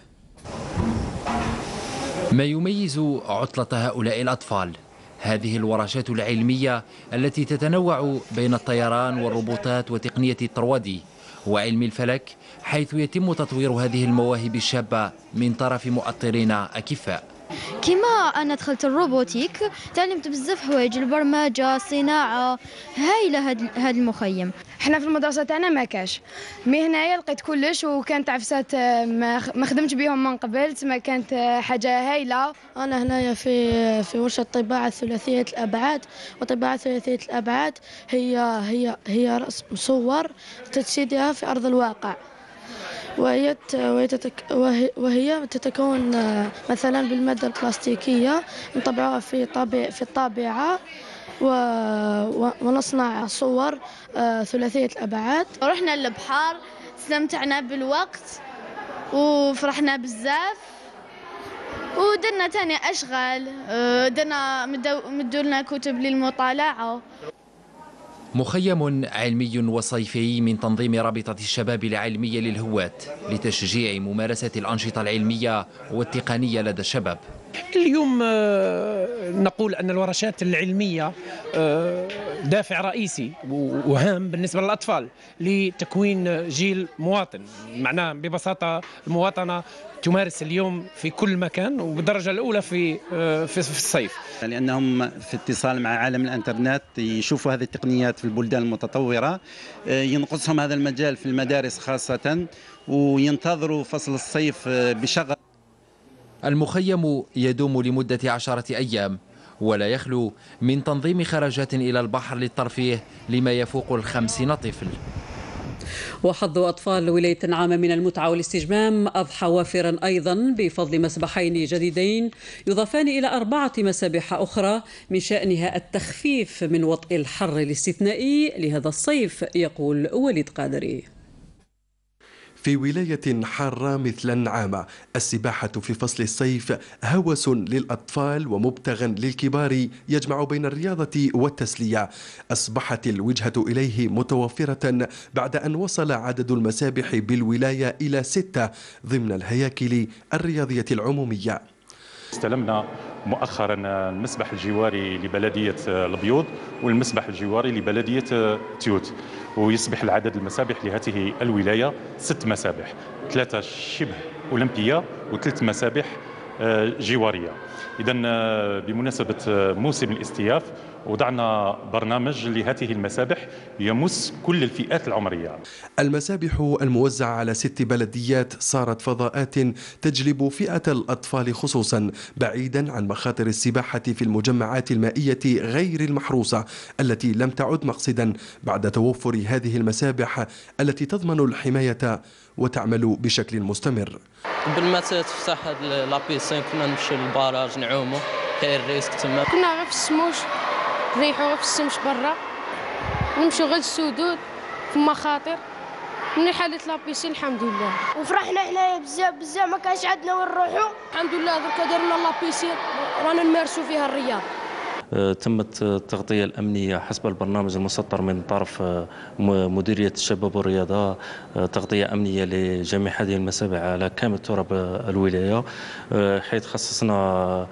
ما يميز عطلة هؤلاء الأطفال هذه الورشات العلمية التي تتنوع بين الطيران والروبوتات وتقنية الطروادي وعلم الفلك، حيث يتم تطوير هذه المواهب الشابة من طرف مؤطرين أكفاء. كما أنا دخلت الروبوتيك تعلمت بزاف حوايج، البرمجة، الصناعة، هايلة هذا المخيم. احنا في المدرسة تاعنا ما كاش، مي هنايا لقيت كلش وكانت عفسات ما خدمتش بهم من قبل، ما كانت حاجة هايلة. أنا هنايا في ورشة طباعة ثلاثية الأبعاد، وطباعة ثلاثية الأبعاد هي رسم صور تجسيدها في أرض الواقع، وهي تتكون مثلا بالمادة البلاستيكية نطبعها في الطابعة ونصنع صور ثلاثية الأبعاد. رحنا للبحر، استمتعنا بالوقت وفرحنا بزاف، ودرنا تاني أشغال، مدولنا كتب للمطالعة. مخيم علمي وصيفي من تنظيم رابطة الشباب العلمية للهواة لتشجيع ممارسة الأنشطة العلمية والتقنية لدى الشباب. اليوم نقول أن الورشات العلمية دافع رئيسي وهام بالنسبة للأطفال لتكوين جيل مواطن. معناه ببساطة المواطنة تمارس اليوم في كل مكان وبالدرجة الأولى في الصيف، لأنهم في اتصال مع عالم الإنترنت يشوفوا هذه التقنيات في البلدان المتطورة، ينقصهم هذا المجال في المدارس خاصة، وينتظروا فصل الصيف بشغف. المخيم يدوم لمدة 10 أيام ولا يخلو من تنظيم خرجات إلى البحر للترفيه لما يفوق 50 طفل. وحظ أطفال ولاية عامة من المتعة والاستجمام أضحى وافرا أيضا بفضل مسبحين جديدين يضافان إلى 4 مسابح أخرى من شأنها التخفيف من وطء الحر الاستثنائي لهذا الصيف، يقول وليد قادري. في ولاية حارة مثل النعامة السباحة في فصل الصيف هوس للأطفال ومبتغى للكبار يجمع بين الرياضة والتسلية. أصبحت الوجهة إليه متوفرة بعد أن وصل عدد المسابح بالولاية إلى 6 ضمن الهياكل الرياضية العمومية. استلمنا مؤخرا المسبح الجواري لبلدية البيوض والمسبح الجواري لبلدية تيوت، ويصبح العدد المسابح لهذه الولاية 6 مسابح، 3 شبه أولمبية و3 مسابح جوارية. إذا بمناسبة موسم الاستياف وضعنا برنامج لهذه المسابح يمس كل الفئات العمرية. المسابح الموزعة على 6 بلديات صارت فضاءات تجلب فئة الأطفال خصوصا، بعيدا عن مخاطر السباحة في المجمعات المائية غير المحروسة التي لم تعد مقصدا بعد توفر هذه المسابح التي تضمن الحماية وتعمل بشكل مستمر. قبل ما تفتح لابيسين كنا نمشي للباراج نعومو، كاين الريسك تما. كنا غير في السموش نريحو غير في الشمس برا، نمشيو غير للسدود في مخاطر، من حالة لابيسين الحمد لله. وفرحنا حنايا بزاف ما كانش عندنا وين نروحو، الحمد لله دركا دارنا لابيسين رانا نمارسو فيها الرياضة. تمت التغطية الأمنية حسب البرنامج المسطر من طرف مديرية الشباب والرياضة، تغطية أمنية لجميع هذه المسابح على كامل تراب الولاية، حيث خصصنا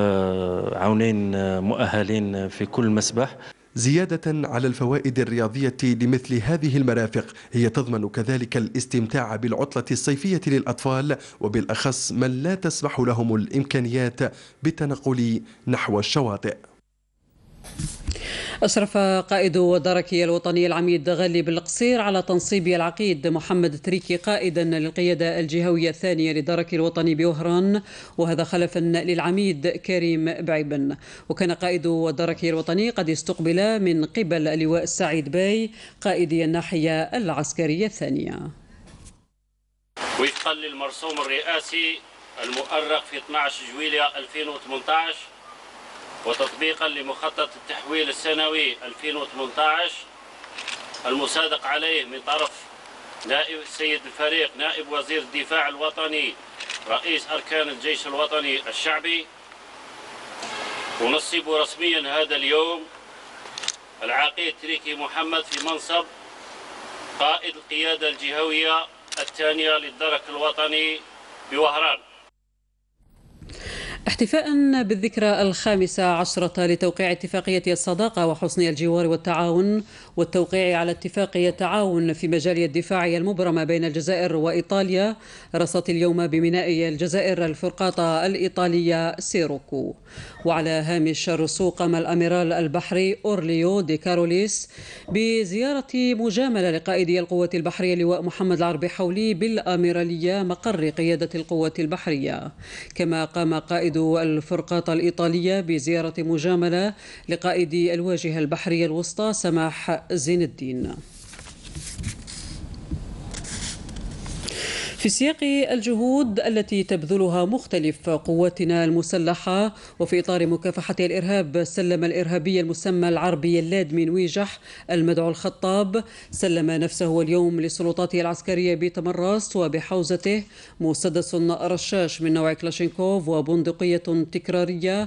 عونين مؤهلين في كل مسبح. زيادة على الفوائد الرياضية لمثل هذه المرافق، هي تضمن كذلك الاستمتاع بالعطلة الصيفية للأطفال، وبالأخص من لا تسمح لهم الإمكانيات بالتنقل نحو الشواطئ. أشرف قائد الدركية الوطنية العميد غالي بالقصير على تنصيب العقيد محمد تريكي قائدا للقيادة الجهوية الثانية للدرك الوطني بوهران، وهذا خلفا للعميد كريم بعيبن. وكان قائد الدركية الوطني قد استقبل من قبل اللواء السعيد باي قائد الناحية العسكرية الثانية. وفقا للمرسوم الرئاسي المؤرخ في 12 جويلية 2018 وتطبيقا لمخطط التحويل السنوي 2018 المصادق عليه من طرف نائب السيد الفريق نائب وزير الدفاع الوطني رئيس أركان الجيش الوطني الشعبي، ونصب رسميا هذا اليوم العقيد تريكي محمد في منصب قائد القيادة الجهوية الثانية للدرك الوطني بوهران، احتفاء بالذكرى 15 لتوقيع اتفاقية الصداقة وحسن الجوار والتعاون والتوقيع على اتفاق التعاون في مجال الدفاع المبرمة بين الجزائر وإيطاليا. رصت اليوم بميناء الجزائر الفرقاطة الإيطالية سيروكو. وعلى هامش الرسوق قام الأميرال البحري أورليو دي كاروليس بزيارة مجاملة لقائد القوات البحرية اللواء محمد العربي حولي بالأميرالية مقر قيادة القوات البحرية. كما قام قائد الفرقاطة الإيطالية بزيارة مجاملة لقائد الواجهة البحرية الوسطى سماح زين الدين. في سياق الجهود التي تبذلها مختلف قواتنا المسلحة وفي إطار مكافحة الإرهاب، سلم الإرهابي المسمى العربي اللاد من ويجح المدعو الخطاب سلم نفسه اليوم للسلطات العسكرية بتمرست وبحوزته مسدس رشاش من نوع كلاشينكوف وبندقية تكرارية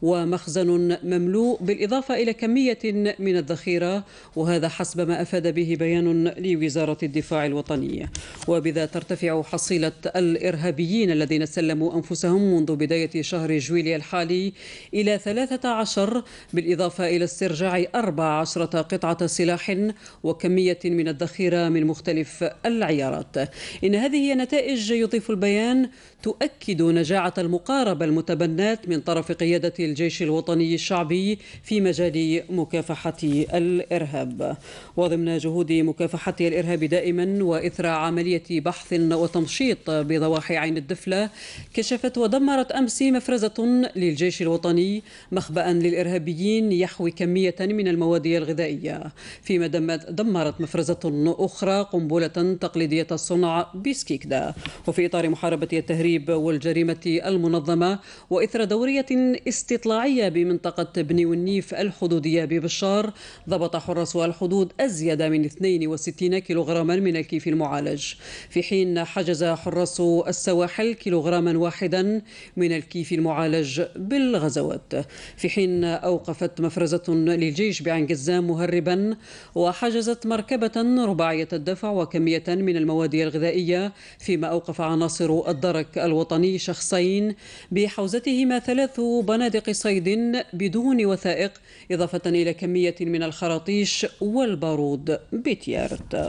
ومخزن مملوء بالإضافة إلى كمية من الذخيرة، وهذا حسب ما أفاد به بيان لوزارة الدفاع الوطني. وبذا ترتفع حصيلة الإرهابيين الذين سلموا أنفسهم منذ بداية شهر جويلية الحالي إلى 13، بالإضافة إلى استرجاع 14 قطعة سلاح وكمية من الذخيرة من مختلف العيارات. إن هذه هي نتائج، يضيف البيان، تؤكد نجاعة المقاربة المتبناة من طرف قيادة الجيش الوطني الشعبي في مجال مكافحة الإرهاب. وضمن جهود مكافحة الإرهاب دائما وإثر عملية بحث وتمشيط بضواحي عين الدفلة، كشفت ودمرت أمس مفرزة للجيش الوطني مخبأ للإرهابيين يحوي كمية من المواد الغذائية، فيما دمرت مفرزة أخرى قنبلة تقليدية الصنع بسكيكدا. وفي إطار محاربة التهريب والجريمة المنظمة وإثر دورية استطلاعية بمنطقة بني والنيف الحدودية ببشار، ضبط حراس الحدود أزيد من 62 كيلوغراما من الكيف المعالج، في حين حجز حراس السواحل كيلوغراما واحدا من الكيف المعالج بالغزوات، في حين أوقفت مفرزة للجيش بعين قزام مهربا وحجزت مركبة رباعية الدفع وكمية من المواد الغذائية، فيما أوقف عناصر الدرك الوطني شخصين بحوزتهما 3 بنادق صيد بدون وثائق، إضافة إلى كمية من الخراطيش والبارود بتيارت.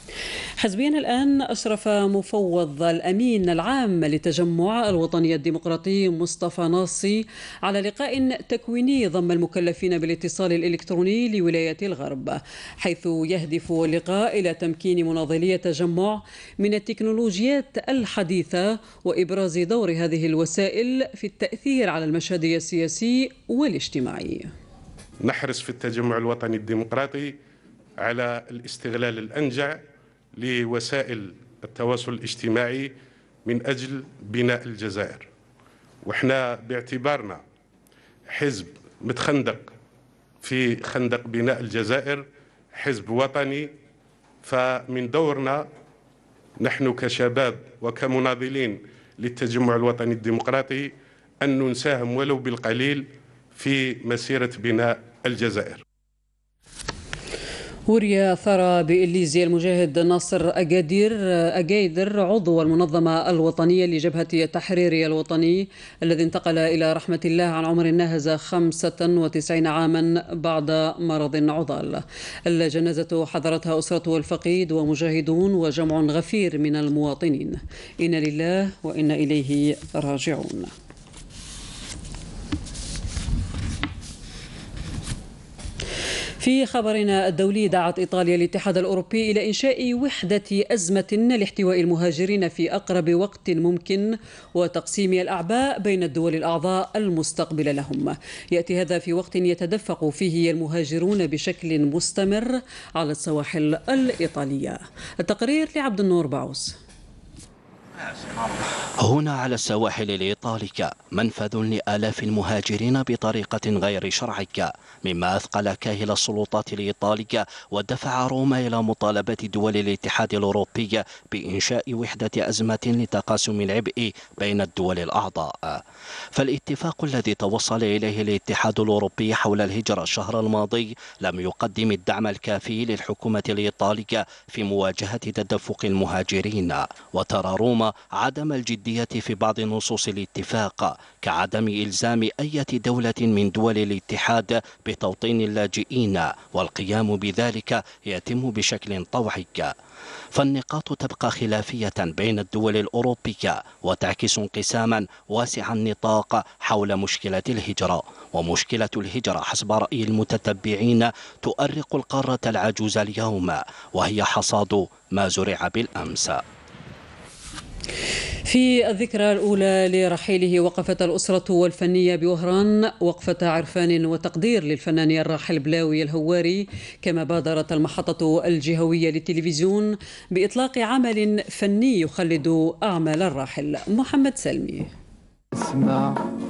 حزبيا الآن، أشرف مفوض الأمين العام للتجمع الوطني الديمقراطي مصطفى ناصي على لقاء تكويني ضم المكلفين بالاتصال الإلكتروني لولاية الغرب، حيث يهدف اللقاء إلى تمكين مناضلي التجمع من التكنولوجيات الحديثة وإبراز دور هذه الوسائل في التأثير على المشهد السياسي والاجتماعي. نحرص في التجمع الوطني الديمقراطي على الاستغلال الأنجع لوسائل التواصل الاجتماعي من أجل بناء الجزائر، وإحنا باعتبارنا حزب متخندق في خندق بناء الجزائر، حزب وطني، فمن دورنا نحن كشباب وكمناضلين للتجمع الوطني الديمقراطي أن نساهم ولو بالقليل في مسيرة بناء الجزائر. وري ثرى بإليزي المجاهد ناصر أجايدر عضو المنظمة الوطنية لجبهة تحرير الوطني الذي انتقل إلى رحمة الله عن عمر ناهز 95 عاما بعد مرض عضال. الجنازة حضرتها أسرته الفقيد ومجاهدون وجمع غفير من المواطنين. إنا لله وإنا إليه راجعون. في خبرنا الدولي، دعت إيطاليا الاتحاد الأوروبي إلى إنشاء وحدة أزمة لاحتواء المهاجرين في أقرب وقت ممكن وتقسيم الأعباء بين الدول الأعضاء المستقبلة لهم. يأتي هذا في وقت يتدفق فيه المهاجرون بشكل مستمر على السواحل الإيطالية. التقرير لعبد النور باعوس. هنا على السواحل الإيطالية منفذ لآلاف المهاجرين بطريقة غير شرعية، مما أثقل كاهل السلطات الإيطالية ودفع روما إلى مطالبة دول الاتحاد الأوروبي بإنشاء وحدة أزمة لتقاسم العبء بين الدول الأعضاء. فالاتفاق الذي توصل إليه الاتحاد الأوروبي حول الهجرة الشهر الماضي لم يقدم الدعم الكافي للحكومة الإيطالية في مواجهة تدفق المهاجرين، وترى روما عدم الجدية في بعض نصوص الاتفاق، كعدم إلزام أي دولة من دول الاتحاد بتوطين اللاجئين، والقيام بذلك يتم بشكل طوعي. فالنقاط تبقى خلافية بين الدول الأوروبية وتعكس انقساما واسع النطاق حول مشكلة الهجرة. ومشكلة الهجرة حسب رأي المتتبعين تؤرق القارة العجوز اليوم، وهي حصاد ما زرع بالأمس. في الذكرى الأولى لرحيله وقفت الأسرة والفنية بوهران وقفة عرفان وتقدير للفنان الراحل بلاوي الهواري، كما بادرت المحطة الجهوية للتلفزيون بإطلاق عمل فني يخلد أعمال الراحل. محمد سلمي. اسمع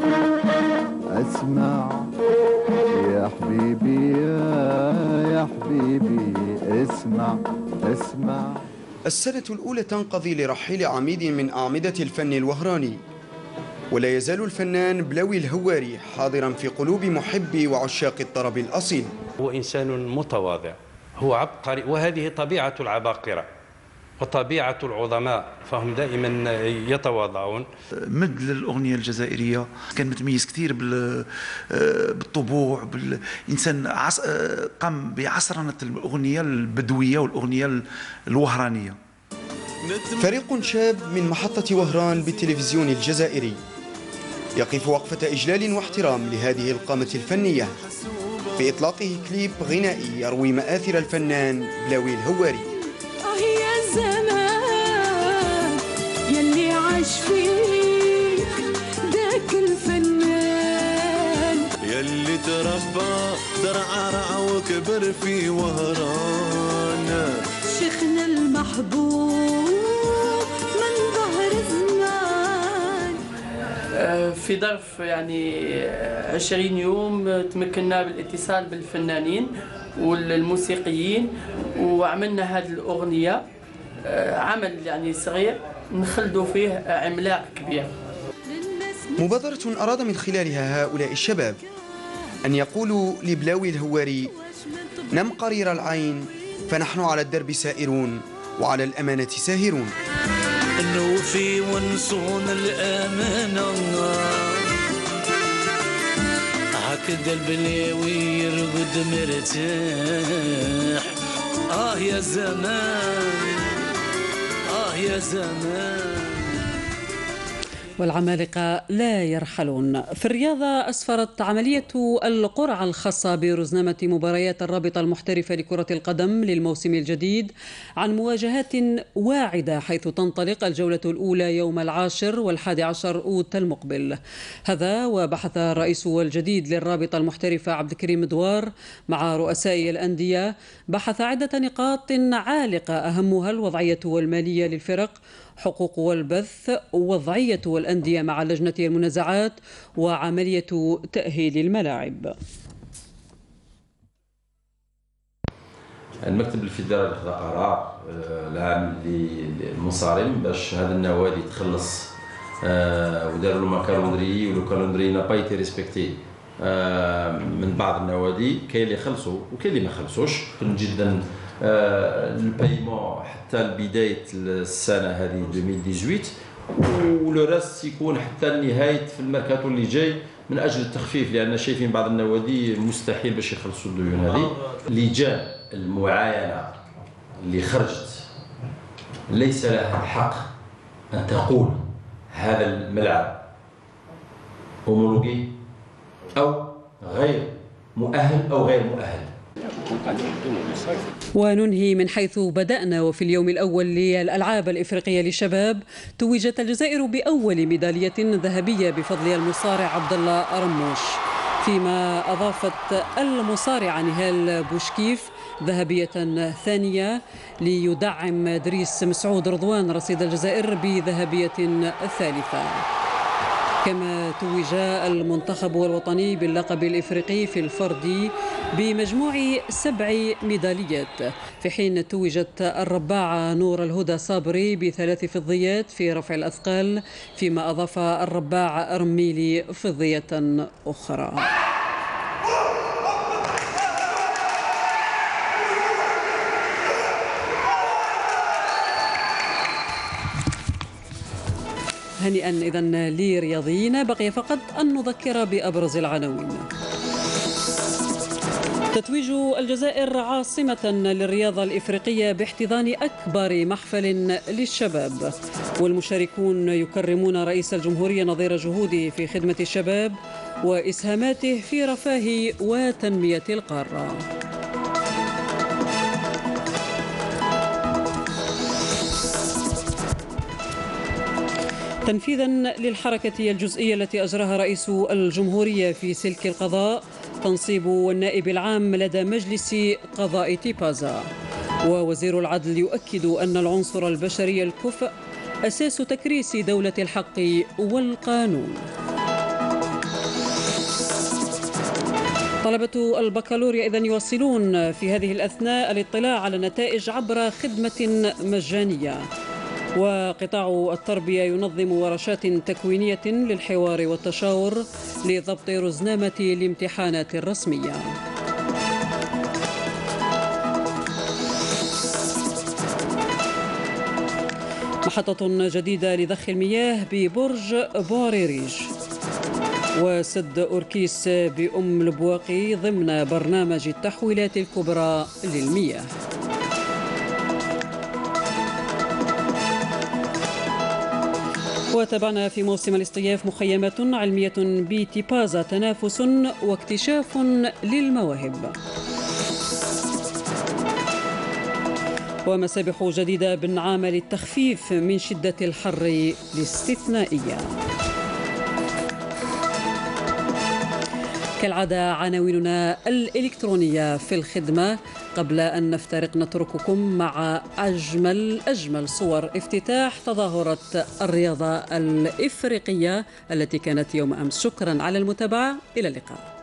اسمع يا حبيبي يا حبيبي اسمع اسمع. السنة الأولى تنقضي لرحيل عميد من أعمدة الفن الوهراني، ولا يزال الفنان بلاوي الهواري حاضرا في قلوب محبي وعشاق الطرب الأصيل. هو إنسان متواضع، هو عبقري، وهذه طبيعة العباقرة وطبيعة العظماء، فهم دائما يتواضعون. مد للأغنية الجزائرية كان متميز كثير بالطبوع، بالإنسان قام بعصرنة الأغنية البدوية والأغنية الوهرانية. فريق شاب من محطة وهران بالتلفزيون الجزائري يقف وقفة إجلال واحترام لهذه القامة الفنية في إطلاقه كليب غنائي يروي مآثر الفنان بلاوي الهواري. يا زمان يلي عاش فيك ذاك الفنان، يلي تربى ترعرع وكبر في وهران، شيخنا المحبوب من ظهر زمان. في ظرف 20 يوم تمكنا بالاتصال بالفنانين والموسيقيين وعملنا هذه الأغنية، عمل صغير نخلدوا فيه عملاق كبير. مبادرة أراد من خلالها هؤلاء الشباب أن يقولوا لبلاوي الهواري: نم قرير العين فنحن على الدرب سائرون وعلى الأمانة ساهرون. نوفي ونصون الأمانة، هكذا البلاوي يرقد مرتاح. يا زمان يا زمان. والعمالقة لا يرحلون. في الرياضة أسفرت عملية القرعة الخاصة برزنامة مباريات الرابطة المحترفة لكرة القدم للموسم الجديد عن مواجهات واعدة، حيث تنطلق الجولة الأولى يوم 10 و11 أوت المقبل. هذا وبحث الرئيس الجديد للرابطة المحترفة عبد الكريم دوار مع رؤساء الأندية، بحث عدة نقاط عالقة أهمها الوضعية والمالية للفرق، حقوق والبث، وضعية والأندية مع لجنة المنازعات، وعملية تأهيل الملاعب. المكتب الفيدرالي خذ قرار العام المنصرم باش هذا النوادي تخلص، وداروا له كالندري، ولو كالندري نا با ايتي ريسبكتي من بعض النوادي. كاين اللي خلصوا وكاين اللي ما خلصوش جدا. البايمون حتى لبدايه السنه هذه 2018، ولو راست يكون حتى نهايه في الميركاتو اللي جاي من اجل التخفيف، لان شايفين بعض النوادي مستحيل باش يخلصوا الديون هذه. لجان المعاينه اللي خرجت ليس لها الحق ان تقول هذا الملعب هومولوجي او غير مؤهل او غير مؤهل. وننهي من حيث بدأنا. وفي اليوم الأول للألعاب الإفريقية للشباب توجت الجزائر بأول ميدالية ذهبية بفضل المصارع عبد الله رموش، فيما أضافت المصارعة نهال بوشكيف ذهبية ثانية ليدعم دريس مسعود رضوان رصيد الجزائر بذهبية ثالثة. كما توج المنتخب الوطني باللقب الإفريقي في الفردي بمجموع 7 ميداليات، في حين توجت الرباعة نور الهدى صابري ب3 فضيات في رفع الأثقال، فيما أضاف الرباع رميلي فضية أخرى. هنيئا إذن لرياضيين. بقي فقط أن نذكر بأبرز العناوين. تتويج الجزائر عاصمة للرياضة الإفريقية باحتضان أكبر محفل للشباب، والمشاركون يكرمون رئيس الجمهورية نظير جهوده في خدمة الشباب وإسهاماته في رفاه وتنمية القارة. تنفيذا للحركة الجزئية التي أجراها رئيس الجمهورية في سلك القضاء، تنصيب النائب العام لدى مجلس قضاء تيبازا. ووزير العدل يؤكد أن العنصر البشري الكفء أساس تكريس دولة الحق والقانون. طلبة البكالوريا إذن يواصلون في هذه الأثناء الاطلاع على النتائج عبر خدمة مجانية. وقطاع التربية ينظم ورشات تكوينية للحوار والتشاور لضبط رزنامة الامتحانات الرسمية. محطة جديدة لضخ المياه ببرج بوريريج. وسد أوركيس بأم البواقي ضمن برنامج التحويلات الكبرى للمياه. وتابعنا في موسم الاصطياف مخيمات علمية بتيبازا، تنافس واكتشاف للمواهب. ومسابح جديدة بالنعامة للتخفيف من شدة الحر الاستثنائية. كالعادة عناويننا الإلكترونية في الخدمة. قبل أن نفترق نترككم مع أجمل صور افتتاح تظاهرة الرياضة الإفريقية التي كانت يوم أمس. شكرا على المتابعة، إلى اللقاء.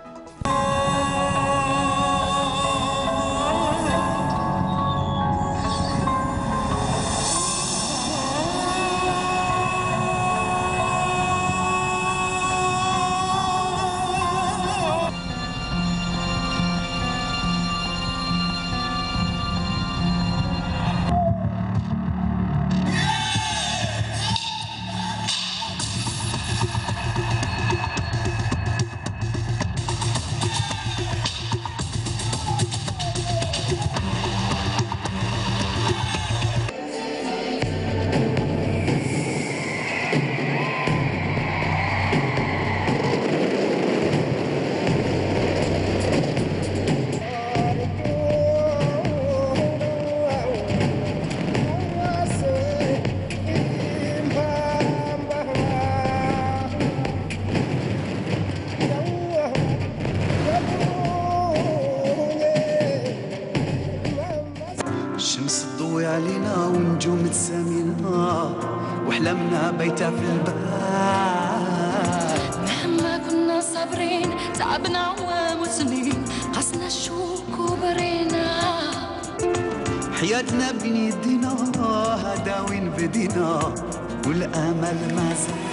علينا ونجوم تسامينا واحلامنا بيتها في البال. مهما كنا صابرين تعبنا عوام وسنين، قصنا الشوك وبرينا. حياتنا بين يدينا هذا وين بدينا والامل ما زال.